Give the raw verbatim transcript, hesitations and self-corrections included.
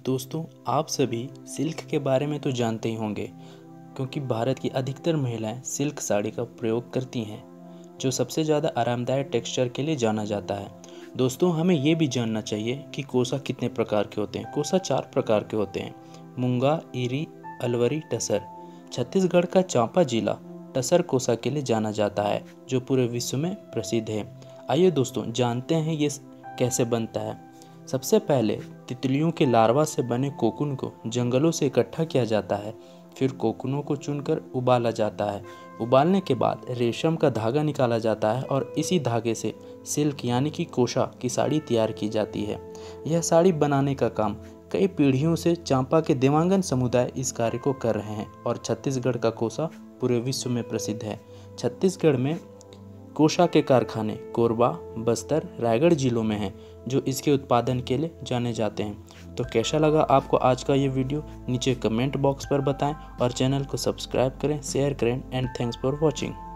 दोस्तों, आप सभी सिल्क के बारे में तो जानते ही होंगे, क्योंकि भारत की अधिकतर महिलाएं सिल्क साड़ी का प्रयोग करती हैं, जो सबसे ज़्यादा आरामदायक टेक्सचर के लिए जाना जाता है। दोस्तों, हमें ये भी जानना चाहिए कि कोसा कितने प्रकार के होते हैं। कोसा चार प्रकार के होते हैं: मूंगा, ईरी, अलवरी, टसर। छत्तीसगढ़ का चांपा जिला टसर कोसा के लिए जाना जाता है, जो पूरे विश्व में प्रसिद्ध है। आइए दोस्तों, जानते हैं ये कैसे बनता है। सबसे पहले तितलियों के लार्वा से बने कोकून को जंगलों से इकट्ठा किया जाता है। फिर कोकूनों को चुनकर उबाला जाता है। उबालने के बाद रेशम का धागा निकाला जाता है और इसी धागे से सिल्क यानी कि कोसा की साड़ी तैयार की जाती है। यह साड़ी बनाने का काम कई पीढ़ियों से चांपा के देवांगन समुदाय इस कार्य को कर रहे हैं और छत्तीसगढ़ का कोसा पूरे विश्व में प्रसिद्ध है। छत्तीसगढ़ में कोसा के कारखाने कोरबा, बस्तर, रायगढ़ जिलों में हैं, जो इसके उत्पादन के लिए जाने जाते हैं। तो कैसा लगा आपको आज का ये वीडियो, नीचे कमेंट बॉक्स पर बताएं और चैनल को सब्सक्राइब करें, शेयर करें एंड थैंक्स फॉर वॉचिंग।